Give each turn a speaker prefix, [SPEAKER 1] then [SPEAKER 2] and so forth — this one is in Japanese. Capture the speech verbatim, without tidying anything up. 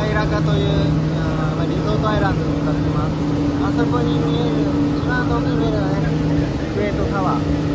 [SPEAKER 1] イラカというあーまあリゾートアイランドに向かってます。あそこに見える、一番遠くに見えるのはね、グレートタワー。